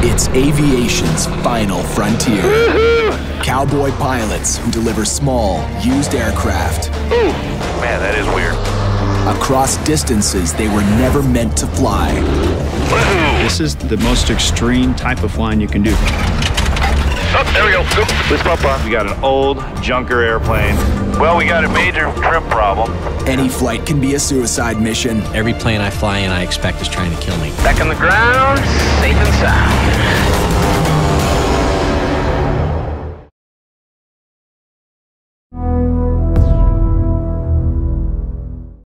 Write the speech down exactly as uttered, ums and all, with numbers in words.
It's aviation's final frontier. Cowboy pilots who deliver small, used aircraft. Ooh, man, that is weird. Across distances they were never meant to fly. This is the most extreme type of flying you can do. Oh, there we go. Let's pop on. We got an old junker airplane. Well, we got a major trim problem. Any flight can be a suicide mission. Every plane I fly in, I expect is trying to kill me. Back on the ground. Safe.